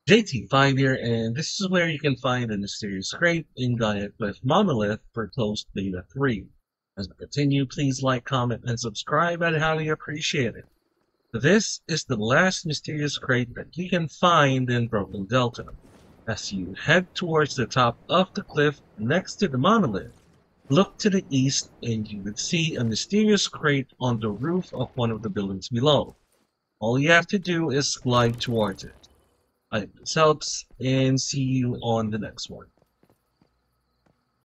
JT5 here, and this is where you can find the mysterious crate in Gaia with Monolith for closed beta 3. As we continue, please like, comment, and subscribe. I'd highly appreciate it. This is the last mysterious crate that you can find in Broken Delta. As you head towards the top of the cliff next to the monolith, look to the east and you would see a mysterious crate on the roof of one of the buildings below. All you have to do is glide towards it. I hope this helps, and see you on the next one.